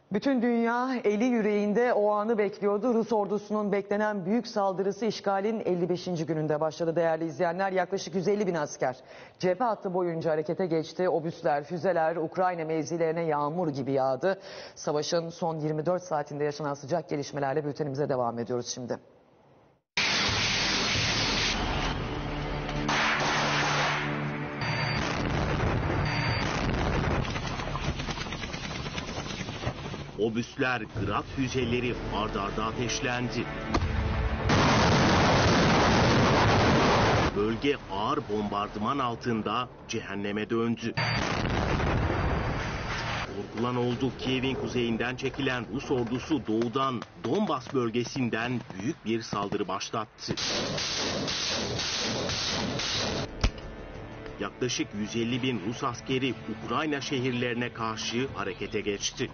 Bütün dünya eli yüreğinde o anı bekliyordu. Rus ordusunun beklenen büyük saldırısı işgalin 55. gününde başladı değerli izleyenler. Yaklaşık 150 bin asker cephe hattı boyunca harekete geçti. Obüsler, füzeler Ukrayna mevzilerine yağmur gibi yağdı. Savaşın son 24 saatinde yaşanan sıcak gelişmelerle bültenimize devam ediyoruz şimdi. Obüsler, Grad füzeleri ard arda ateşlendi. Bölge ağır bombardıman altında cehenneme döndü. Korkulan oldu. Kiev'in kuzeyinden çekilen Rus ordusu doğudan Donbas bölgesinden büyük bir saldırı başlattı. Yaklaşık 150 bin Rus askeri Ukrayna şehirlerine karşı harekete geçti.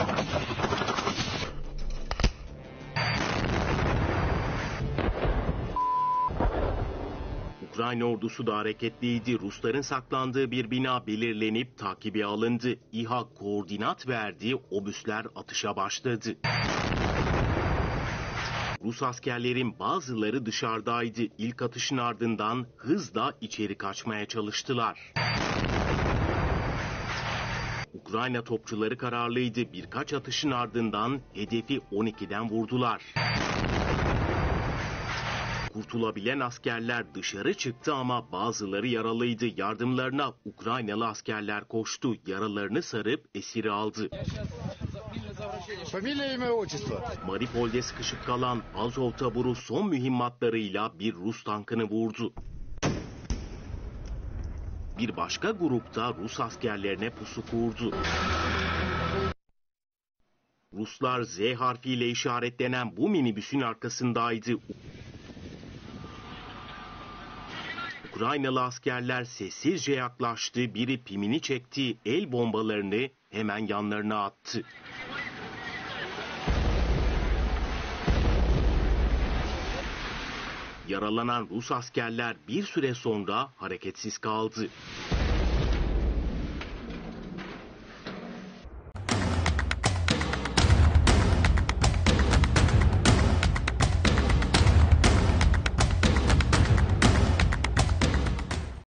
Ukrayna ordusu da hareketliydi. Rusların saklandığı bir bina belirlenip takibe alındı. İHA koordinat verdi, obüsler atışa başladı. Rus askerlerin bazıları dışarıdaydı. İlk atışın ardından hızla içeri kaçmaya çalıştılar. Ukrayna topçuları kararlıydı. Birkaç atışın ardından hedefi 12'den vurdular. Kurtulabilen askerler dışarı çıktı ama bazıları yaralıydı. Yardımlarına Ukraynalı askerler koştu. Yaralarını sarıp esiri aldı. Mariupol'de sıkışıp kalan Azov taburu son mühimmatlarıyla bir Rus tankını vurdu. Bir başka grupta Rus askerlerine pusu kurdu. Ruslar Z harfiyle işaretlenen bu minibüsün arkasındaydı. Ukraynalı askerler sessizce yaklaştı. Biri pimini çekti, el bombalarını hemen yanlarına attı. Yaralanan Rus askerler bir süre sonra hareketsiz kaldı.